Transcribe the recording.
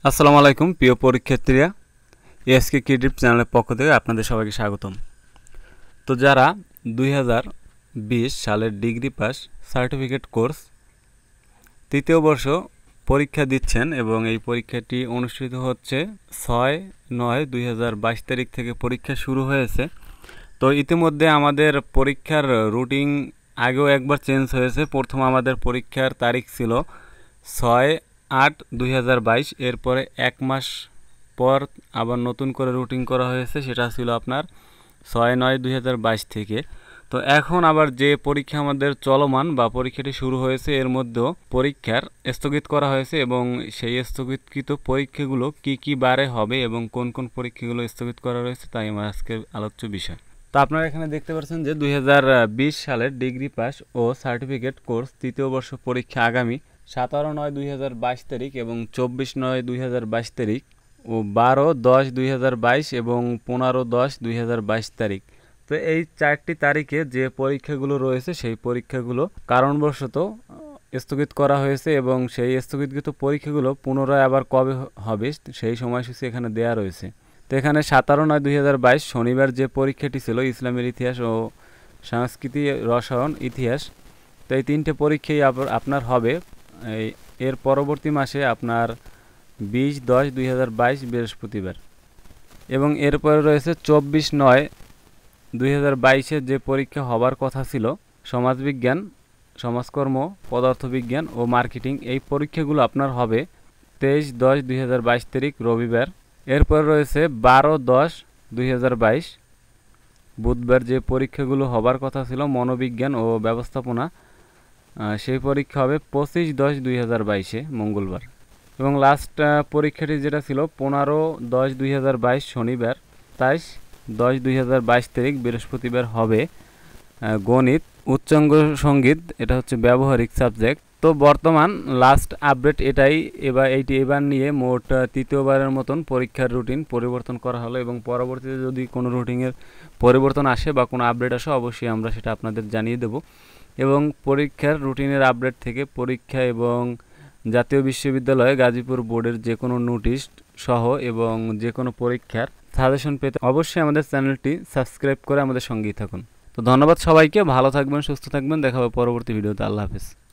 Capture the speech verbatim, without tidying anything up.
আসসালামু আলাইকুম প্রিয় পরীক্ষার্থীরা, এসকে ক্রিয়েটিভ চ্যানেলের পক্ষ থেকে আপনাদের সবাইকে স্বাগতম। তো যারা দুই হাজার বিশ সালের ডিগ্রি পাস সার্টিফিকেট কোর্স তৃতীয় বর্ষ পরীক্ষা দিচ্ছেন এবং এই পরীক্ষাটি অনুষ্ঠিত হচ্ছে ছয় নয় দুই হাজার বাইশ তারিখ থেকে পরীক্ষা শুরু হয়েছে। তো ইতিমধ্যে আমাদের পরীক্ষার রুটিন আগেও একবার চেঞ্জ হয়েছে। প্রথম আমাদের পরীক্ষার তারিখ ছিল ছয় আট দুই হাজার বাইশ, এরপরে এক মাস পর আবার নতুন করে রুটিন করা হয়েছে, সেটা ছিল আপনার ছয় নয় দুই হাজার বাইশ থেকে। তো এখন আবার যে পরীক্ষা আমাদের চলমান বা পরীক্ষাটি শুরু হয়েছে এর মধ্যেও পরীক্ষার স্থগিত করা হয়েছে এবং সেই স্থগিতকৃত পরীক্ষাগুলো কি কি বারে হবে এবং কোন কোন পরীক্ষাগুলো স্থগিত করা রয়েছে তাই আমার আজকের আলোচ্য বিষয়। তো আপনারা এখানে দেখতে পাচ্ছেন যে দুই হাজার বিশ সালের ডিগ্রি পাস ও সার্টিফিকেট কোর্স তৃতীয় বর্ষ পরীক্ষা আগামী সতেরো নয় দুই হাজার বাইশ তারিখ এবং চব্বিশ নয় দুই হাজার বাইশ তারিখ ও বারো দশ দুই হাজার বাইশ এবং পনেরো দশ দুই হাজার বাইশ তারিখ। তো এই চারটি তারিখে যে পরীক্ষাগুলো রয়েছে সেই পরীক্ষাগুলো কারণবশত স্থগিত করা হয়েছে এবং সেই স্থগিতকৃত পরীক্ষাগুলো পুনরায় আবার কবে হবে সেই সময়সূচি এখানে দেয়া রয়েছে। তো এখানে সতেরো নয় দুই হাজার বাইশ শনিবার যে পরীক্ষাটি ছিল ইসলামের ইতিহাস ও সংস্কৃতি রসায়ন ইতিহাস, তো এই তিনটে পরীক্ষাই আপনার হবে এই এর পরবর্তী মাসে আপনার বিশ দশ দুই হাজার বাইশ বৃহস্পতিবার। এবং এরপরে রয়েছে চব্বিশ নয় দুই হাজার বাইশের যে পরীক্ষা হবার কথা ছিল সমাজবিজ্ঞান, সমাজকর্ম, পদার্থবিজ্ঞান ও মার্কেটিং, এই পরীক্ষাগুলো আপনার হবে তেইশ দশ দুই হাজার বাইশ তারিখ রবিবার। এরপর রয়েছে বারো দশ দুই হাজার বাইশ বুধবার যে পরীক্ষাগুলো হবার কথা ছিল মনোবিজ্ঞান ও ব্যবস্থাপনা, সেই পরীক্ষা হবে পঁচিশ দশ দুই হাজার বাইশে মঙ্গলবার। এবং লাস্ট পরীক্ষাটি যেটা ছিল পনেরো দশ দুই হাজার বাইশ শনিবার, তেইশ দশ দুই হাজার বাইশ তারিখ বৃহস্পতিবার হবে গণিত উচ্চাঙ্গ সঙ্গীত, এটা হচ্ছে ব্যবহারিক সাবজেক্ট। তো বর্তমান লাস্ট আপডেট এটাই, এবার এইটি এবার নিয়ে মোট তৃতীয়বারের মতন পরীক্ষার রুটিন পরিবর্তন করা হলো এবং পরবর্তীতে যদি কোনো রুটিনের পরিবর্তন আসে বা কোনো আপডেট আসে অবশ্যই আমরা সেটা আপনাদের জানিয়ে দেব। এবং পরীক্ষার রুটিনের আপডেট থেকে পরীক্ষা এবং জাতীয় বিশ্ববিদ্যালয় গাজীপুর বোর্ডের যে কোনো নোটিশ সহ এবং যে কোনো পরীক্ষার সাজেশন পেতে অবশ্যই আমাদের চ্যানেলটি সাবস্ক্রাইব করে আমাদের সঙ্গেই থাকুন। তো ধন্যবাদ সবাইকে, ভালো থাকবেন, সুস্থ থাকবেন, দেখা হবে পরবর্তী ভিডিওতে। আল্লাহ হাফেজ।